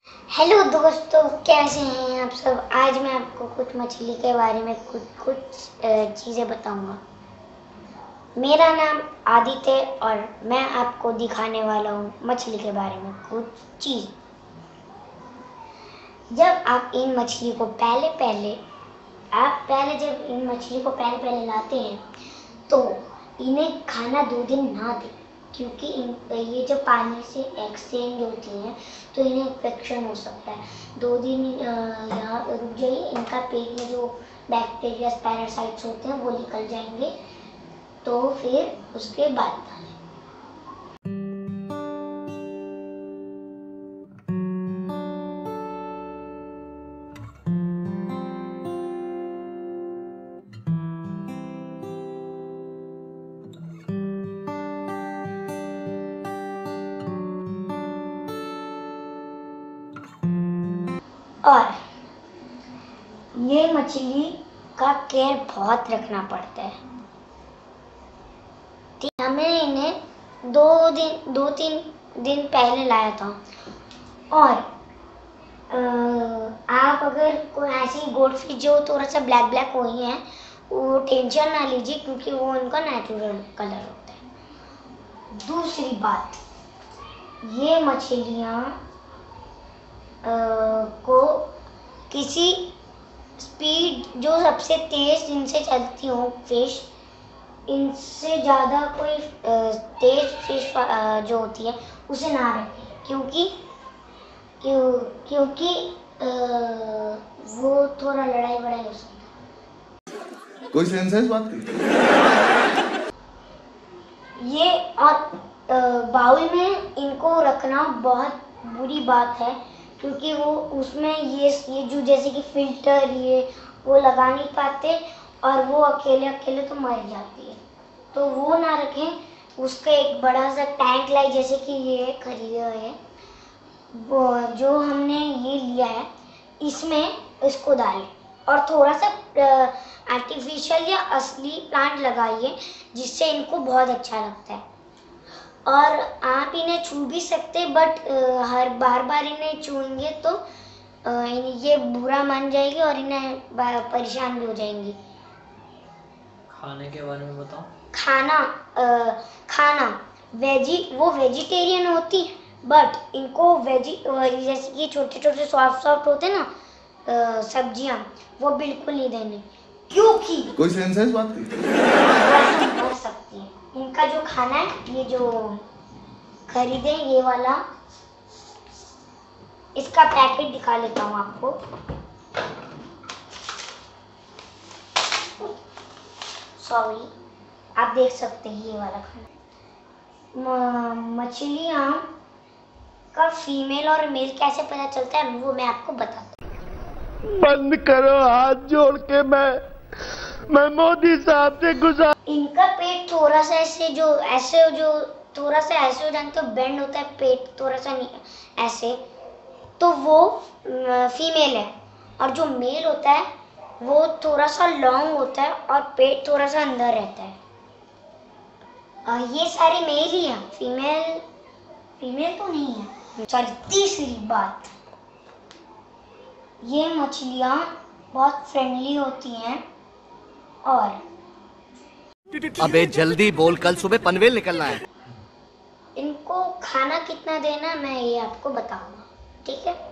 Hello दोस्तों, कैसे हैं आप सब। आज मैं आपको कुछ मछली के बारे में कुछ चीज़ें बताऊंगा। मेरा नाम आदित्य और मैं आपको दिखाने वाला हूँ मछली के बारे में कुछ चीज़। जब आप इन मछली को जब इन मछली को पहले लाते हैं तो इन्हें खाना 2 दिन ना दें, क्योंकि ये जब पानी से एक्सचेंज होती हैं तो इन्हें इन्फेक्शन हो सकता है। 2 दिन यहाँ रुक जाइए, इनका पेट में जो बैक्टीरिया पैरासाइट्स होते हैं वो निकल जाएंगे, तो फिर उसके बाद डालें। और ये मछली का केयर बहुत रखना पड़ता है। हमें इन्हें 2-3 दिन पहले लाया था। और आप अगर कोई ऐसी गोल्डफिश जो थोड़ा सा ब्लैक हुई है, वो टेंशन ना लीजिए, क्योंकि वो उनका नेचुरल कलर होता है। दूसरी बात, ये मछलियाँ को किसी स्पीड जो सबसे तेज जिनसे चलती हो फिश, इनसे ज़्यादा कोई तेज फिश जो होती है उसे ना रखें, क्योंकि वो थोड़ा लड़ाई हो सकता है। कोई सेंस है इस बात की? ये और बाउल में इनको रखना बहुत बुरी बात है, क्योंकि वो उसमें ये जो जैसे कि फिल्टर ये वो लगा नहीं पाते और वो अकेले तो मर जाती है, तो वो ना रखें। उसका एक बड़ा सा टैंक लाई, जैसे कि ये खरीदा है, वो जो हमने ये लिया है, इसमें इसको डालें और थोड़ा सा आर्टिफिशियल या असली प्लांट लगाइए, जिससे इनको बहुत अच्छा लगता है। और आप इन्हें छू भी सकते, बट हर बार इन्हें छूएंगे तो ये बुरा मान जाएगी और इन्हें परेशान भी हो जाएंगी। खाने के बारे में बताओ। खाना वो वेजिटेरियन होती है, बट इनको जैसे कि छोटे सॉफ्ट होते हैं ना सब्जियां, वो बिल्कुल नहीं देने, क्योंकि कोई सेंस है इस बात की? मर सकती है। इनका जो खाना है, ये जो खरीदे ये वाला, इसका पैकेट दिखा लेता हूँ आपको। सॉरी, आप देख सकते हैं ये वाला खाना। मछलियाँ का फीमेल और मेल कैसे पता चलता है, वो मैं आपको बताता हूँ। बंद करो हाथ जोड़ के, मैं मोदी साहब से गुजार। इनका पेट थोड़ा सा थोड़ा सा ऐसे हो जाए तो बेंड होता है पेट, थोड़ा सा ऐसे, तो वो फीमेल है। और जो मेल होता है वो थोड़ा सा लॉन्ग होता है और पेट थोड़ा सा अंदर रहता है। ये सारे मेल ही हैं, फीमेल तो नहीं है। सॉरी, तीसरी बात, ये मछलियाँ बहुत फ्रेंडली होती हैं। और अबे जल्दी बोल, कल सुबह पनवेल निकलना है। इनको खाना कितना देना मैं ये आपको बताऊंगा, ठीक है।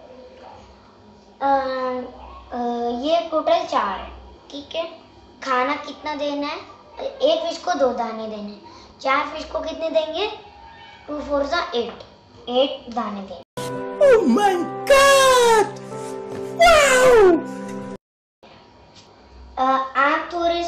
ये टोटल 4 है, ठीक है। खाना कितना देना है, एक फिश को 2 दाने देने, 4 फिश को कितने देंगे, 2 4 8 दाने देंगे। Oh my God, wow. आप थोड़े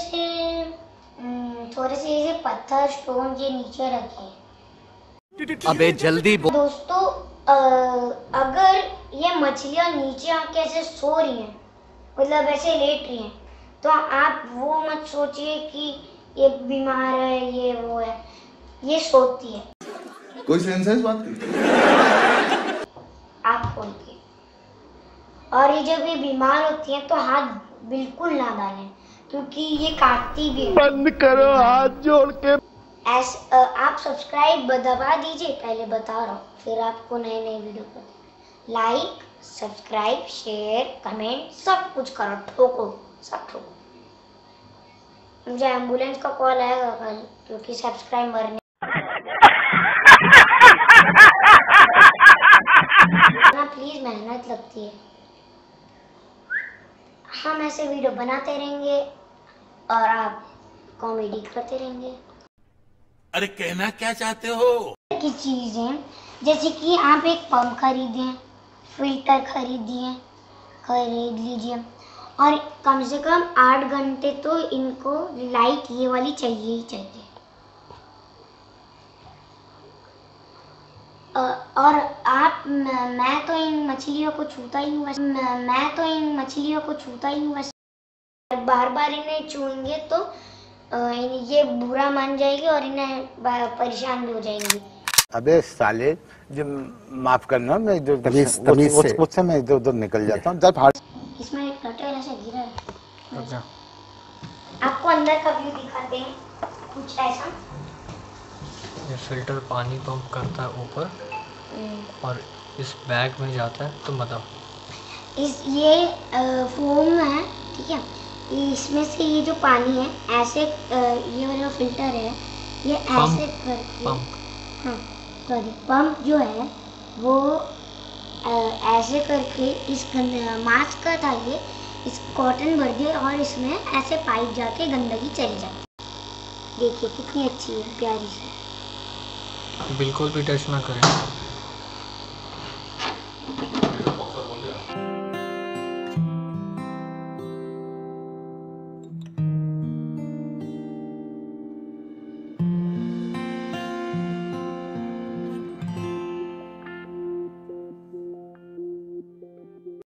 से ये पत्थर स्टोन ये नीचे रखें। अबे जल्दी बोल। दोस्तों, अगर ये मछलियाँ नीचे आके ऐसे सो रही हैं, मतलब ऐसे लेट रही हैं, तो आप वो मत सोचिए कि ये बीमार है, ये वो है, ये सोती है। कोई सेंस है इस बात की? आप खोलिए। और ये जब ये बीमार होती हैं तो हाथ बिल्कुल ना डालें, क्योंकि ये काटती भी है। बंद करो हाथ जोड़ के। आप सब्सक्राइब दबा दीजिए, पहले बता रहा हूँ, फिर आपको नए वीडियो पर लाइक सब्सक्राइब, शेयर, कमेंट सब कुछ करो, ठोको, सब ठोको। मुझे एम्बुलेंस का कॉल आएगा कल, क्योंकि सब्सक्राइब मरने ना, प्लीज मेहनत लगती है। हम ऐसे वीडियो बनाते रहेंगे और आप कॉमेडी करते रहेंगे। अरे कहना क्या चाहते हो? की चीजें जैसे कि आप एक पंप खरीदें, फिल्टर खरीद लीजिए, और कम से कम 8 घंटे तो इनको लाइट ये वाली चाहिए ही चाहिए। और आप मैं तो इन मछलियों को छूता ही हूँ, बार बार इन्हें छूएंगे तो ये बुरा मान जाएगी और इन्हें परेशान भी हो जाएंगी। अबे साले, जो माफ करना, मैं जो उससे मैं इधर उधर निकल जाता हूँ। जब इसमें एक कटर ऐसा गिरा है। अच्छा, आपको अंदर का व्यू दिखाते हैं, कुछ ऐसा। ये फिल्टर पानी पंप करता है ऊपर और इस बैग में जाता है, तो बताओ। ये फोम है, ठीक है। इसमें से ये जो पानी है ऐसे ये वाला फिल्टर है, ये ऐसे करके पंप जो है वो ऐसे करके इस मास्क का था ये, इस कॉटन भर दिया और इसमें ऐसे पाइप जाके गंदगी चली जाती है। देखिए कितनी अच्छी है, प्यारी सी। बिल्कुल भी टच ना करें।